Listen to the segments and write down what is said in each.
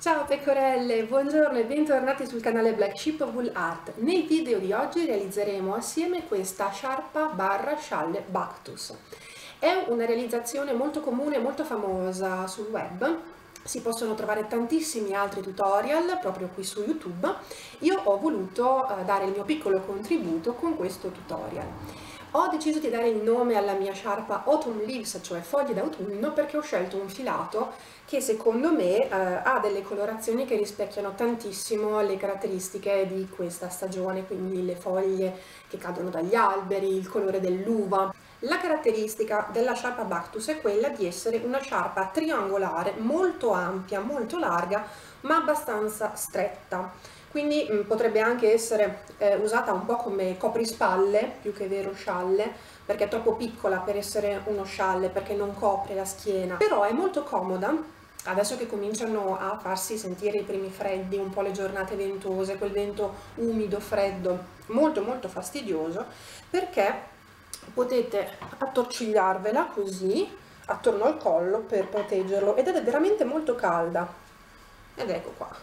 Ciao pecorelle, buongiorno e bentornati sul canale Black Sheep Wool Art. Nel video di oggi realizzeremo assieme questa sciarpa barra scialle Bactus. È una realizzazione molto comune e molto famosa sul web. Si possono trovare tantissimi altri tutorial proprio qui su YouTube. Io ho voluto dare il mio piccolo contributo con questo tutorial. Ho deciso di dare il nome alla mia sciarpa Autumn Leaves, cioè foglie d'autunno, perché ho scelto un filato che secondo me ha delle colorazioni che rispecchiano tantissimo le caratteristiche di questa stagione, quindi le foglie che cadono dagli alberi, il colore dell'uva. La caratteristica della sciarpa Bactus è quella di essere una sciarpa triangolare, molto ampia, molto larga, ma abbastanza stretta. Quindi potrebbe anche essere usata un po' come coprispalle più che vero scialle, perché è troppo piccola per essere uno scialle, perché non copre la schiena, però è molto comoda. Adesso che cominciano a farsi sentire i primi freddi, un po' le giornate ventose, quel vento umido, freddo, molto molto fastidioso, perché potete attorcigliarvela così attorno al collo per proteggerlo, ed è veramente molto calda. Ed ecco qua.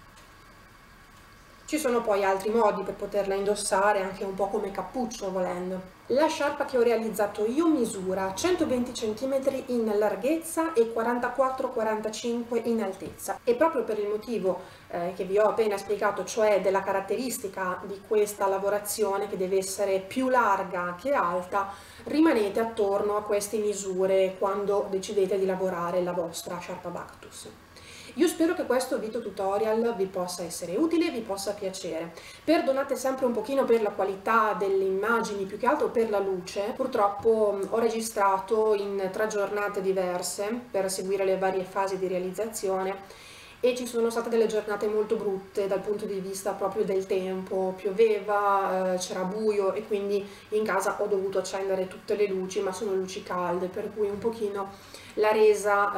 Ci sono poi altri modi per poterla indossare, anche un po' come cappuccio volendo. La sciarpa che ho realizzato io misura 120 cm in larghezza e 44-45 in altezza, e proprio per il motivo che vi ho appena spiegato, cioè della caratteristica di questa lavorazione che deve essere più larga che alta, rimanete attorno a queste misure quando decidete di lavorare la vostra sciarpa Bactus. Io spero che questo video tutorial vi possa essere utile, vi possa piacere. Perdonate sempre un pochino per la qualità delle immagini, più che altro per la luce. Purtroppo ho registrato in 3 giornate diverse per seguire le varie fasi di realizzazione e ci sono state delle giornate molto brutte dal punto di vista proprio del tempo. Pioveva, c'era buio e quindi in casa ho dovuto accendere tutte le luci, ma sono luci calde, per cui un pochino la resa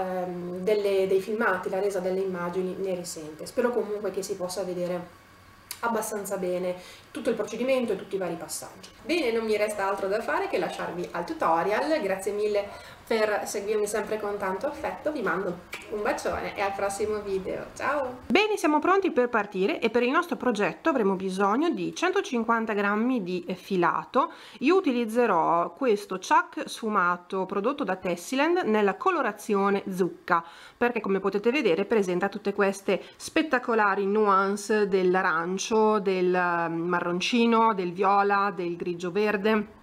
dei filmati, la resa delle immagini ne risente. Spero comunque che si possa vedere abbastanza bene tutto il procedimento e tutti i vari passaggi. Bene, non mi resta altro da fare che lasciarvi al tutorial. Grazie mille per seguirmi sempre con tanto affetto, vi mando un bacione e al prossimo video, ciao! Bene, siamo pronti per partire e per il nostro progetto avremo bisogno di 150 grammi di filato. Io utilizzerò questo Chuck sfumato prodotto da Tessiland nella colorazione zucca, perché come potete vedere presenta tutte queste spettacolari nuance dell'arancio, del marroncino, del viola, del grigio verde,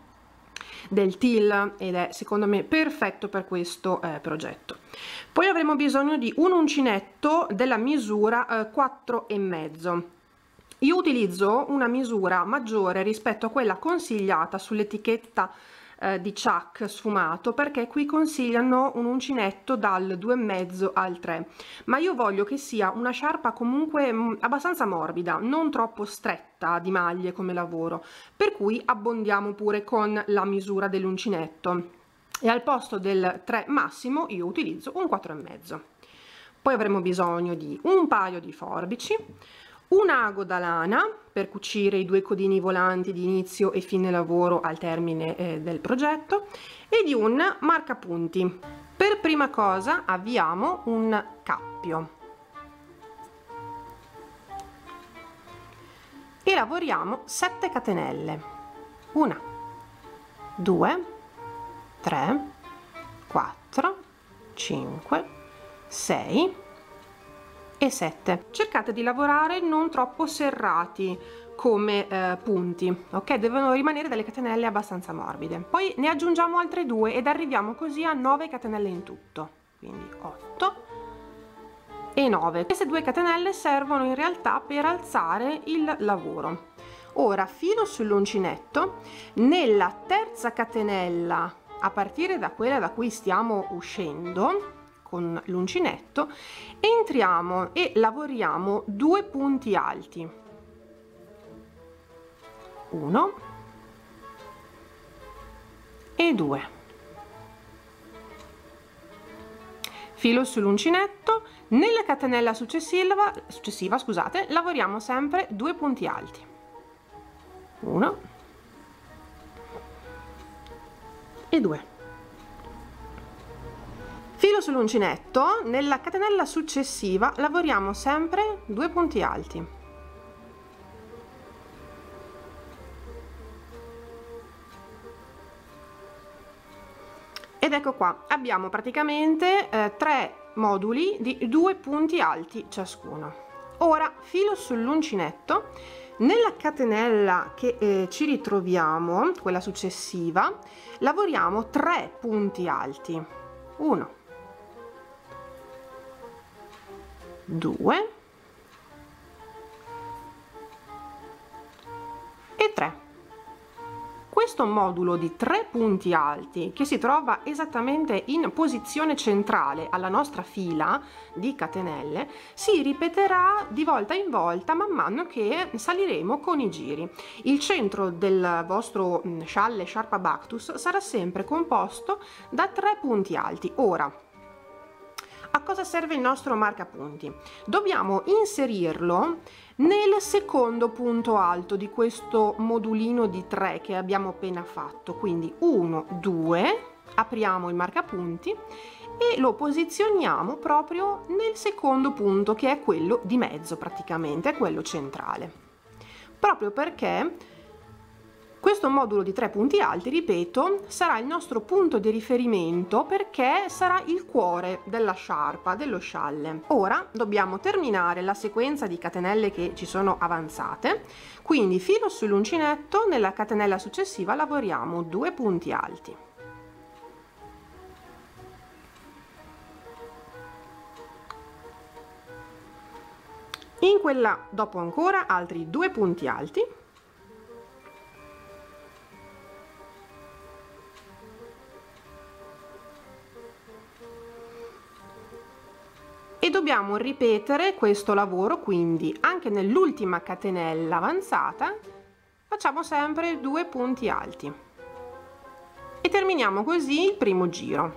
del teal, ed è secondo me perfetto per questo progetto. Poi avremo bisogno di un uncinetto della misura 4,5. io utilizzo una misura maggiore rispetto a quella consigliata sull'etichetta di Chuck sfumato, perché qui consigliano un uncinetto dal 2,5 al 3, ma io voglio che sia una sciarpa comunque abbastanza morbida, non troppo stretta di maglie come lavoro, per cui abbondiamo pure con la misura dell'uncinetto e al posto del 3 massimo io utilizzo un 4,5. Poi avremo bisogno di un paio di forbici, un ago da lana per cucire i 2 codini volanti di inizio e fine lavoro al termine del progetto, e di un marcapunti. Per prima cosa avviamo un cappio e lavoriamo 7 catenelle. 1, 2, 3, 4, 5, 6 e 7. Cercate di lavorare non troppo serrati come punti, ok? Devono rimanere delle catenelle abbastanza morbide. Poi ne aggiungiamo altre 2 ed arriviamo così a 9 catenelle in tutto, quindi 8 e 9. Queste 2 catenelle servono in realtà per alzare il lavoro. Ora filo sull'uncinetto, nella terza catenella a partire da quella da cui stiamo uscendo con l'uncinetto, entriamo e lavoriamo 2 punti alti, 1 e 2. Filo sull'uncinetto, nella catenella successiva, scusate, lavoriamo sempre 2 punti alti, 1 e 2. sull'uncinetto, nella catenella successiva lavoriamo sempre 2 punti alti. Ed ecco qua, abbiamo praticamente 3 moduli di 2 punti alti ciascuno. Ora filo sull'uncinetto, nella catenella che ci ritroviamo, quella successiva, lavoriamo 3 punti alti. 1, 2 e 3. Questo modulo di 3 punti alti, che si trova esattamente in posizione centrale alla nostra fila di catenelle, si ripeterà di volta in volta man mano che saliremo con i giri. Il centro del vostro scialle Sharp Abactus sarà sempre composto da 3 punti alti. Ora, a cosa serve il nostro marcapunti? Dobbiamo inserirlo nel secondo punto alto di questo modulino di 3 che abbiamo appena fatto. Quindi 1, 2, apriamo il marcapunti e lo posizioniamo proprio nel secondo punto, che è quello di mezzo, praticamente è quello centrale, proprio perché questo modulo di 3 punti alti, ripeto, sarà il nostro punto di riferimento, perché sarà il cuore della sciarpa, dello scialle. Ora dobbiamo terminare la sequenza di catenelle che ci sono avanzate, quindi filo sull'uncinetto, nella catenella successiva lavoriamo 2 punti alti. In quella dopo ancora altri 2 punti alti. E dobbiamo ripetere questo lavoro, quindi anche nell'ultima catenella avanzata facciamo sempre 2 punti alti e terminiamo così il primo giro.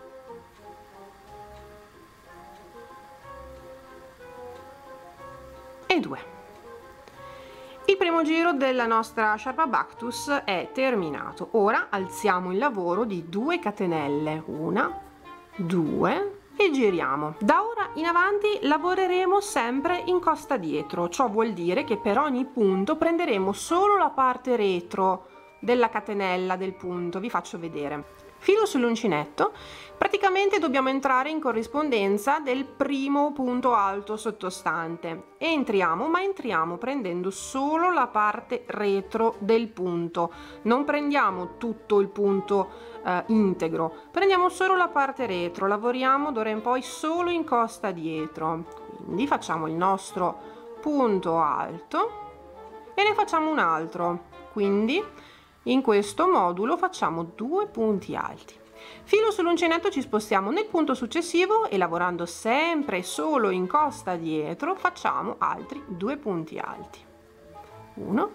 E 2. Il primo giro della nostra Sharp Abactus è terminato. Ora alziamo il lavoro di 2 catenelle, 1, 2 e giriamo. Da ora in avanti lavoreremo sempre in costa dietro, ciò vuol dire che per ogni punto prenderemo solo la parte retro della catenella del punto. Vi faccio vedere. Filo sull'uncinetto, praticamente dobbiamo entrare in corrispondenza del primo punto alto sottostante. Entriamo, ma entriamo prendendo solo la parte retro del punto, non prendiamo tutto il punto integro, prendiamo solo la parte retro, lavoriamo d'ora in poi solo in costa dietro. Quindi facciamo il nostro punto alto e ne facciamo un altro, quindi in questo modulo facciamo 2 punti alti. Filo sull'uncinetto, ci spostiamo nel punto successivo e lavorando sempre solo in costa dietro facciamo altri 2 punti alti. 1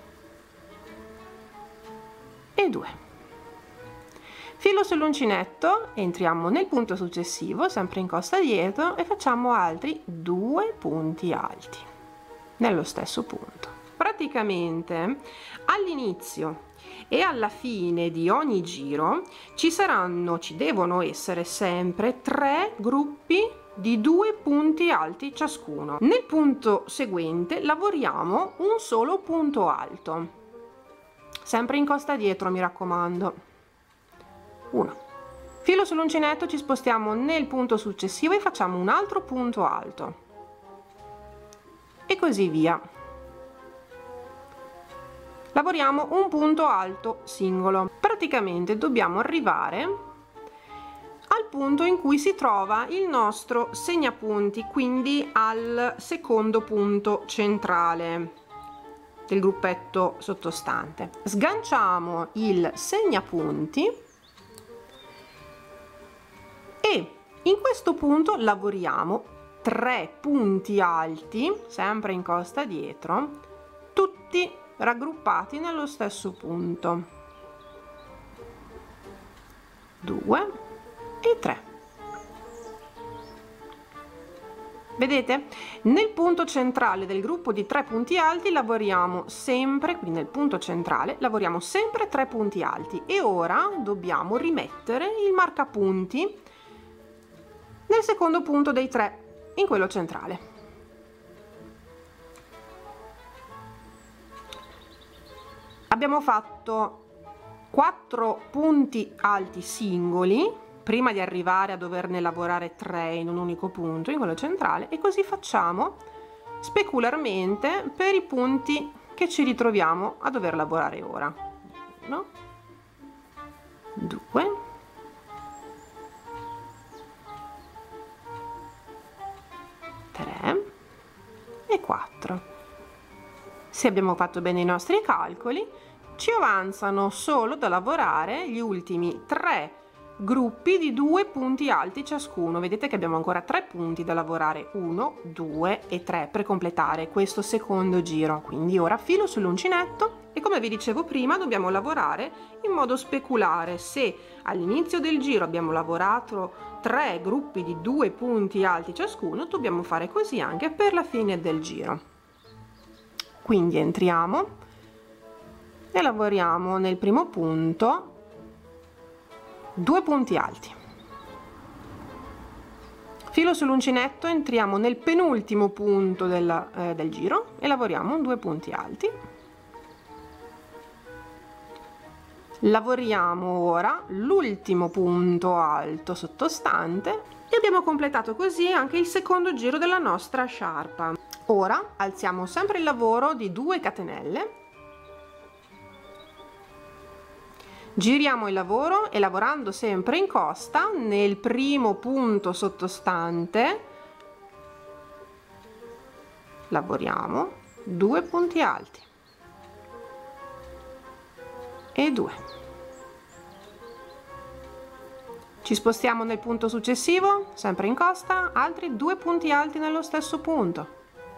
e 2. Filo sull'uncinetto, entriamo nel punto successivo sempre in costa dietro e facciamo altri 2 punti alti nello stesso punto. Praticamente all'inizio e alla fine di ogni giro ci devono essere sempre 3 gruppi di 2 punti alti ciascuno. Nel punto seguente lavoriamo un solo punto alto, sempre in costa dietro, mi raccomando. 1. Filo sull'uncinetto, ci spostiamo nel punto successivo e facciamo un altro punto alto e così via. Lavoriamo un punto alto singolo. Praticamente dobbiamo arrivare al punto in cui si trova il nostro segnapunti, quindi al secondo punto centrale del gruppetto sottostante. Sganciamo il segnapunti e in questo punto lavoriamo 3 punti alti, sempre in costa dietro, tutti raggruppati nello stesso punto. 2 e 3. Vedete? Nel punto centrale del gruppo di 3 punti alti lavoriamo sempre, quindi nel punto centrale lavoriamo sempre 3 punti alti e ora dobbiamo rimettere il marcapunti nel secondo punto dei 3, in quello centrale. Abbiamo fatto 4 punti alti singoli prima di arrivare a doverne lavorare 3 in un unico punto, in quello centrale, e così facciamo specularmente per i punti che ci ritroviamo a dover lavorare ora. 1, 2, 3 e 4. Se abbiamo fatto bene i nostri calcoli, ci avanzano solo da lavorare gli ultimi 3 gruppi di 2 punti alti ciascuno. Vedete che abbiamo ancora 3 punti da lavorare, 1, 2 e 3, per completare questo secondo giro. Quindi ora filo sull'uncinetto e, come vi dicevo prima, dobbiamo lavorare in modo speculare. Se all'inizio del giro abbiamo lavorato 3 gruppi di 2 punti alti ciascuno, dobbiamo fare così anche per la fine del giro. Quindi entriamo e lavoriamo nel primo punto 2 punti alti, filo sull'uncinetto, entriamo nel penultimo punto del giro e lavoriamo 2 punti alti. Lavoriamo ora l'ultimo punto alto sottostante e abbiamo completato così anche il secondo giro della nostra sciarpa. Ora alziamo sempre il lavoro di 2 catenelle, giriamo il lavoro e, lavorando sempre in costa, nel primo punto sottostante lavoriamo 2 punti alti e 2. Ci spostiamo nel punto successivo, sempre in costa, altri 2 punti alti nello stesso punto.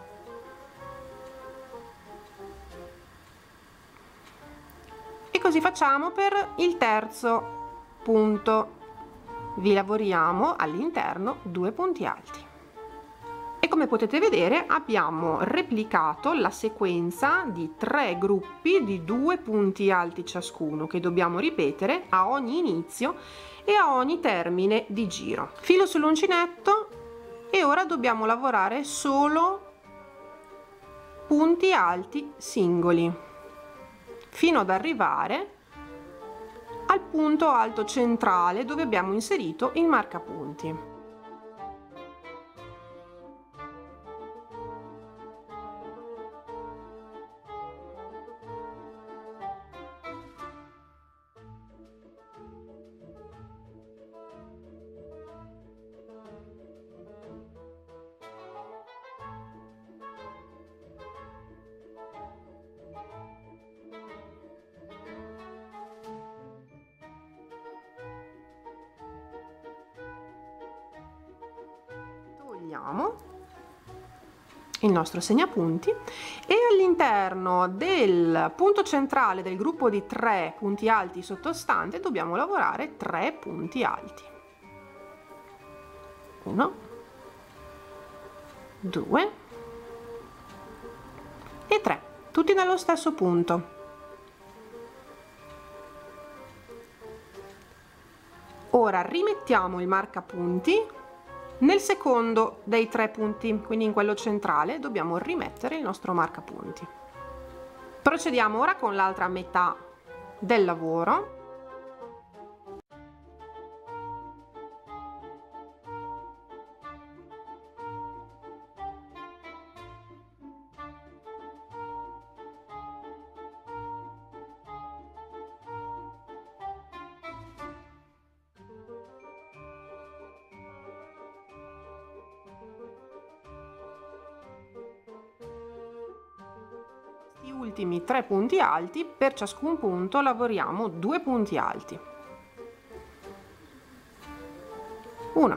E così facciamo per il terzo punto. Vi lavoriamo all'interno 2 punti alti. E come potete vedere abbiamo replicato la sequenza di 3 gruppi di 2 punti alti ciascuno, che dobbiamo ripetere a ogni inizio e a ogni termine di giro. Filo sull'uncinetto e ora dobbiamo lavorare solo punti alti singoli fino ad arrivare al punto alto centrale dove abbiamo inserito il marcapunti. Il nostro segnapunti e all'interno del punto centrale del gruppo di 3 punti alti sottostante dobbiamo lavorare 3 punti alti. 1, 2 e 3, tutti nello stesso punto. Ora rimettiamo il marcapunti nel secondo dei 3 punti, quindi in quello centrale dobbiamo rimettere il nostro marcapunti. Procediamo ora con l'altra metà del lavoro. Ultimi 3 punti alti, per ciascun punto lavoriamo 2 punti alti. 1,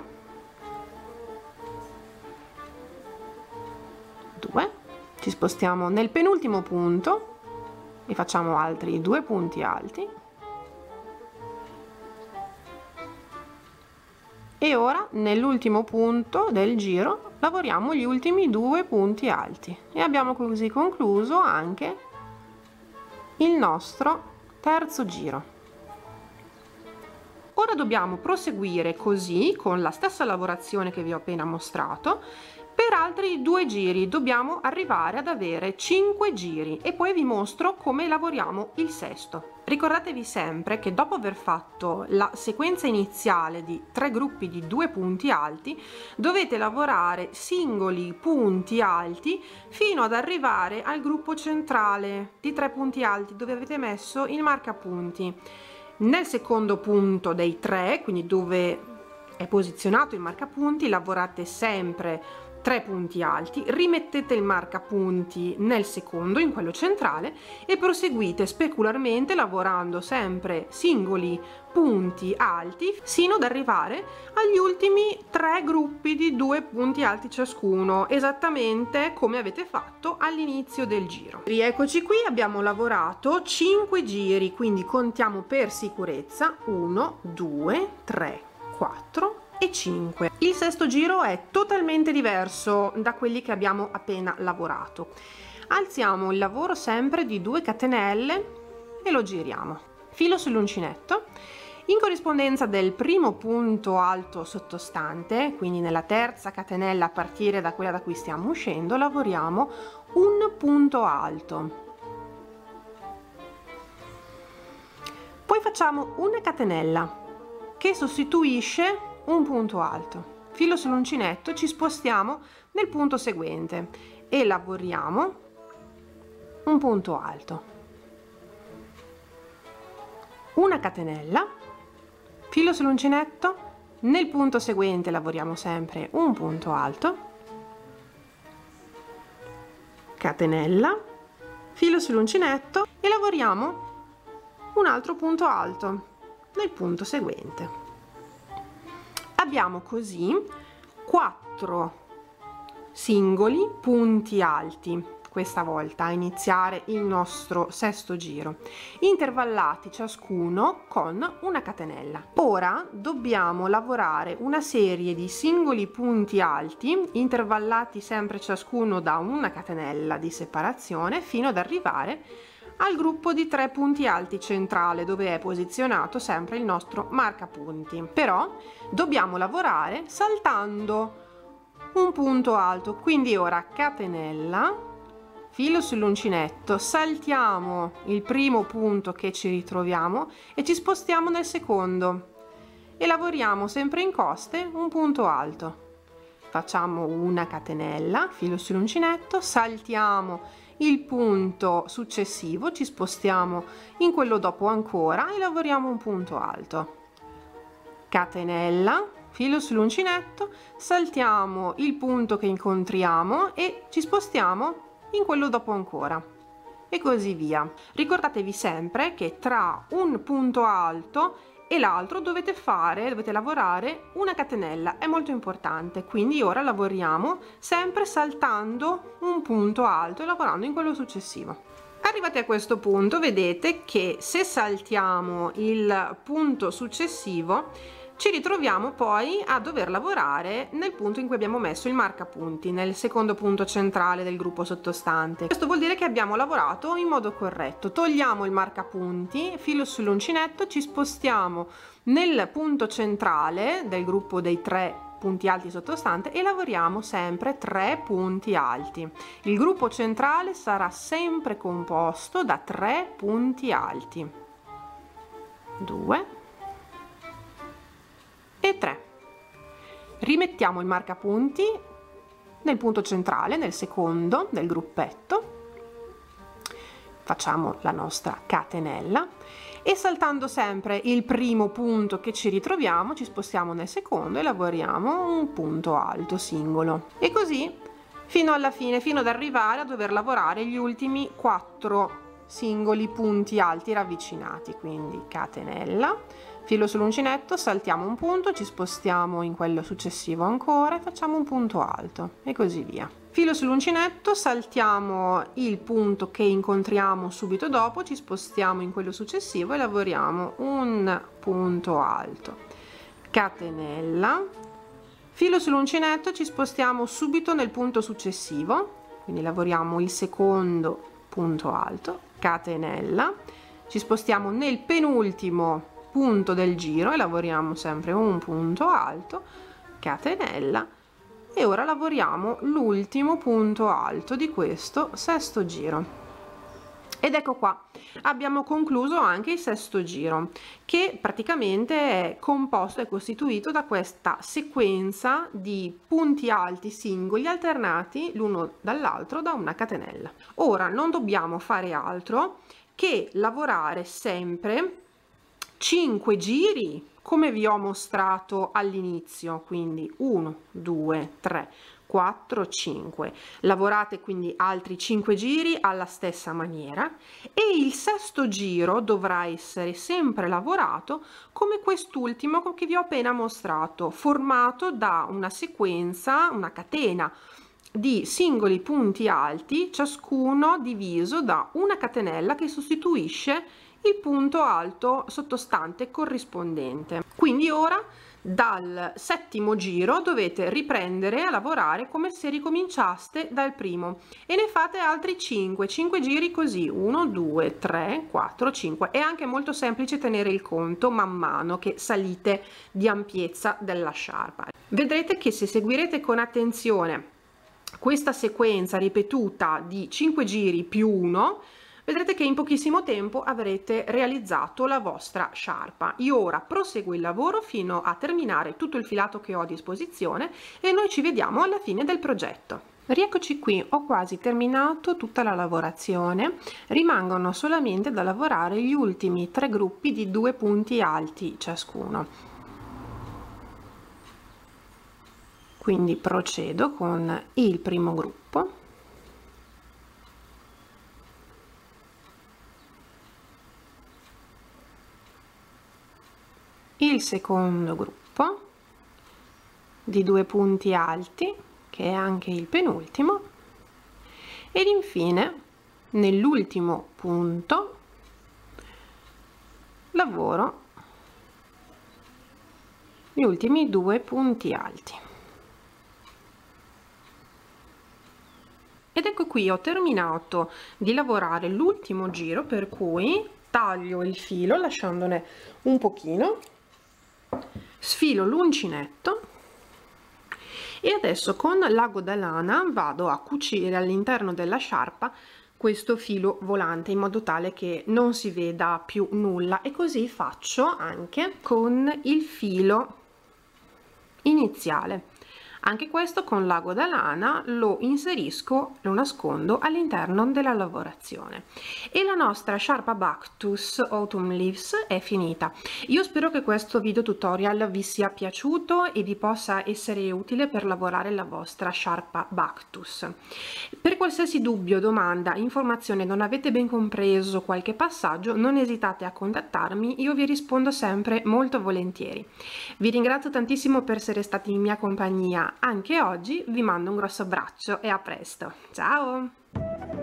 2, ci spostiamo nel penultimo punto e facciamo altri 2 punti alti. E ora nell'ultimo punto del giro lavoriamo gli ultimi 2 punti alti e abbiamo così concluso anche il nostro terzo giro. Ora dobbiamo proseguire così con la stessa lavorazione che vi ho appena mostrato. Per altri 2 giri dobbiamo arrivare ad avere 5 giri e poi vi mostro come lavoriamo il sesto. Ricordatevi sempre che dopo aver fatto la sequenza iniziale di 3 gruppi di 2 punti alti, dovete lavorare singoli punti alti fino ad arrivare al gruppo centrale di 3 punti alti dove avete messo il marcapunti. Nel secondo punto dei 3, quindi dove è posizionato il marcapunti, lavorate sempre 3 punti alti, rimettete il marcapunti nel secondo, in quello centrale, e proseguite specularmente lavorando sempre singoli punti alti sino ad arrivare agli ultimi 3 gruppi di 2 punti alti ciascuno, esattamente come avete fatto all'inizio del giro. Rieccoci qui, abbiamo lavorato 5 giri, quindi contiamo per sicurezza: 1, 2, 3, 4 e 5. Il sesto giro è totalmente diverso da quelli che abbiamo appena lavorato. Alziamo il lavoro sempre di 2 catenelle e lo giriamo. Filo sull'uncinetto. In corrispondenza del primo punto alto sottostante, quindi nella terza catenella a partire da quella da cui stiamo uscendo, lavoriamo un punto alto. Poi facciamo una catenella che sostituisce un punto alto. Filo sull'uncinetto, ci spostiamo nel punto seguente e lavoriamo un punto alto, una catenella, filo sull'uncinetto, nel punto seguente lavoriamo sempre un punto alto, catenella, filo sull'uncinetto e lavoriamo un altro punto alto nel punto seguente. Abbiamo così 4 singoli punti alti questa volta a iniziare il nostro sesto giro, intervallati ciascuno con una catenella. Ora dobbiamo lavorare una serie di singoli punti alti intervallati sempre ciascuno da una catenella di separazione fino ad arrivare al gruppo di 3 punti alti centrale dove è posizionato sempre il nostro marcapunti. Però dobbiamo lavorare saltando un punto alto, quindi ora catenella, filo sull'uncinetto, saltiamo il primo punto che ci ritroviamo e ci spostiamo nel secondo e lavoriamo sempre in coste un punto alto. Facciamo una catenella, filo sull'uncinetto, saltiamo il punto successivo, ci spostiamo in quello dopo ancora e lavoriamo un punto alto, catenella, filo sull'uncinetto, saltiamo il punto che incontriamo e ci spostiamo in quello dopo ancora e così via. Ricordatevi sempre che tra un punto alto e l'altro dovete lavorare una catenella, è molto importante. Quindi ora lavoriamo sempre saltando un punto alto e lavorando in quello successivo. Arrivati a questo punto vedete che se saltiamo il punto successivo ci ritroviamo poi a dover lavorare nel punto in cui abbiamo messo il marcapunti, nel secondo punto centrale del gruppo sottostante. Questo vuol dire che abbiamo lavorato in modo corretto. Togliamo il marcapunti, filo sull'uncinetto, ci spostiamo nel punto centrale del gruppo dei 3 punti alti sottostante e lavoriamo sempre 3 punti alti. Il gruppo centrale sarà sempre composto da 3 punti alti, 2 e 3. Rimettiamo il marcapunti nel punto centrale, nel secondo del gruppetto, facciamo la nostra catenella e saltando sempre il primo punto che ci ritroviamo ci spostiamo nel secondo e lavoriamo un punto alto singolo e così fino alla fine, fino ad arrivare a dover lavorare gli ultimi 4 singoli punti alti ravvicinati. Quindi catenella, filo sull'uncinetto, saltiamo un punto, ci spostiamo in quello successivo ancora e facciamo un punto alto e così via. Filo sull'uncinetto, saltiamo il punto che incontriamo subito dopo, ci spostiamo in quello successivo e lavoriamo un punto alto, catenella, filo sull'uncinetto, ci spostiamo subito nel punto successivo, quindi lavoriamo il secondo punto alto, catenella, ci spostiamo nel penultimo punto del giro e lavoriamo sempre un punto alto, catenella, e ora lavoriamo l'ultimo punto alto di questo sesto giro. Ed ecco qua, abbiamo concluso anche il sesto giro, che praticamente è composto e costituito da questa sequenza di punti alti singoli alternati l'uno dall'altro da una catenella. Ora non dobbiamo fare altro che lavorare sempre 5 giri come vi ho mostrato all'inizio, quindi 1, 2, 3, 4, 5. Lavorate quindi altri 5 giri alla stessa maniera e il sesto giro dovrà essere sempre lavorato come quest'ultimo che vi ho appena mostrato, formato da una sequenza, una catena di singoli punti alti, ciascuno diviso da una catenella che sostituisce il punto alto sottostante corrispondente. Quindi ora dal settimo giro dovete riprendere a lavorare come se ricominciaste dal primo e ne fate altri 5 giri così, 1, 2, 3, 4, 5. È anche molto semplice tenere il conto man mano che salite di ampiezza della sciarpa. Vedrete che se seguirete con attenzione questa sequenza ripetuta di 5 giri più 1, vedrete che in pochissimo tempo avrete realizzato la vostra sciarpa. Io ora proseguo il lavoro fino a terminare tutto il filato che ho a disposizione e noi ci vediamo alla fine del progetto. Rieccoci qui, ho quasi terminato tutta la lavorazione, rimangono solamente da lavorare gli ultimi 3 gruppi di 2 punti alti ciascuno. Quindi procedo con il primo gruppo. Il secondo gruppo di 2 punti alti, che è anche il penultimo, ed infine nell'ultimo punto lavoro gli ultimi 2 punti alti. Ed ecco qui, ho terminato di lavorare l'ultimo giro, per cui taglio il filo lasciandone un pochino, sfilo l'uncinetto e adesso con l'ago da lana vado a cucire all'interno della sciarpa questo filo volante in modo tale che non si veda più nulla, e così faccio anche con il filo iniziale. Anche questo con l'ago da lana lo inserisco, lo nascondo all'interno della lavorazione. E la nostra sciarpa Bactus Autumn Leaves è finita. Io spero che questo video tutorial vi sia piaciuto e vi possa essere utile per lavorare la vostra sciarpa Bactus. Per qualsiasi dubbio, domanda, informazione, non avete ben compreso qualche passaggio, non esitate a contattarmi, io vi rispondo sempre molto volentieri. Vi ringrazio tantissimo per essere stati in mia compagnia anche oggi, vi mando un grosso abbraccio e a presto, ciao!